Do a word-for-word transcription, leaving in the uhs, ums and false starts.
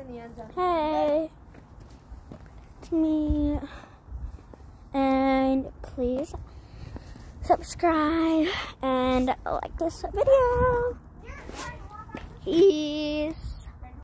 the end zone. Hey, it's me. And please subscribe and like this video. Peace.